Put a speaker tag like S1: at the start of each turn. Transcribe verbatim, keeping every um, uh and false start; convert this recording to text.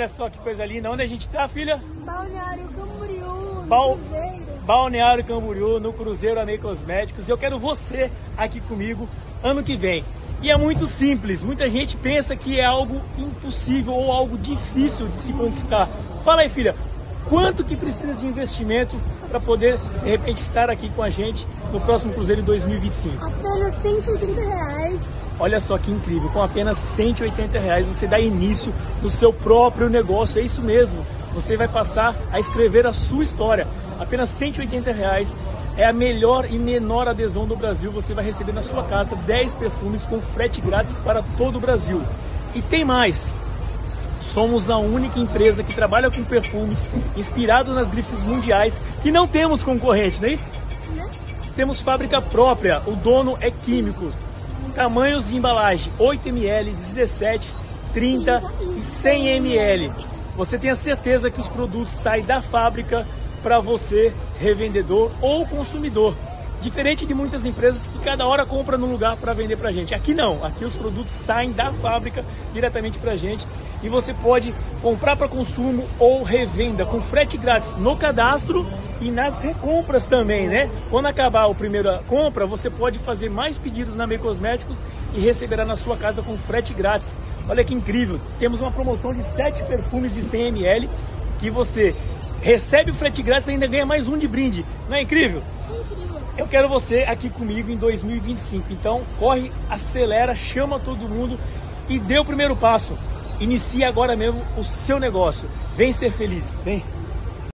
S1: olha só que coisa linda. Onde a gente tá, filha?
S2: Balneário Camboriú, no
S1: Bal...
S2: Cruzeiro.
S1: Balneário Camboriú, no Cruzeiro Amei Cosméticos. Eu quero você aqui comigo ano que vem. E é muito simples. Muita gente pensa que é algo impossível ou algo difícil de se conquistar. Fala aí, filha. Quanto que precisa de investimento para poder, de repente, estar aqui com a gente no próximo Cruzeiro em dois mil e vinte e cinco?
S2: Apenas cento e oitenta reais.
S1: Olha só que incrível, com apenas cento e oitenta reais você dá início no seu próprio negócio, é isso mesmo. Você vai passar a escrever a sua história. Apenas cento e oitenta reais é a melhor e menor adesão do Brasil. Você vai receber na sua casa dez perfumes com frete grátis para todo o Brasil. E tem mais. Somos a única empresa que trabalha com perfumes inspirados nas grifes mundiais e não temos concorrente, não é isso?
S2: Né?
S1: Temos fábrica própria, o dono é químico. Tamanhos de embalagem, oito mililitros, dezessete, trinta e cem mililitros. Você tem a certeza que os produtos saem da fábrica para você, revendedor ou consumidor. Diferente de muitas empresas que cada hora compra num lugar para vender para a gente. Aqui não, aqui os produtos saem da fábrica diretamente para a gente e você pode comprar para consumo ou revenda com frete grátis no cadastro e nas recompras também, né? Quando acabar a primeira compra, você pode fazer mais pedidos na Amei Cosméticos e receberá na sua casa com frete grátis. Olha que incrível, temos uma promoção de sete perfumes de cem mililitros que você recebe o frete grátis e ainda ganha mais um de brinde. Não é incrível?
S2: É incrível.
S1: Eu quero você aqui comigo em dois mil e vinte e cinco. Então, corre, acelera, chama todo mundo e dê o primeiro passo. Inicie agora mesmo o seu negócio. Vem ser feliz. Vem.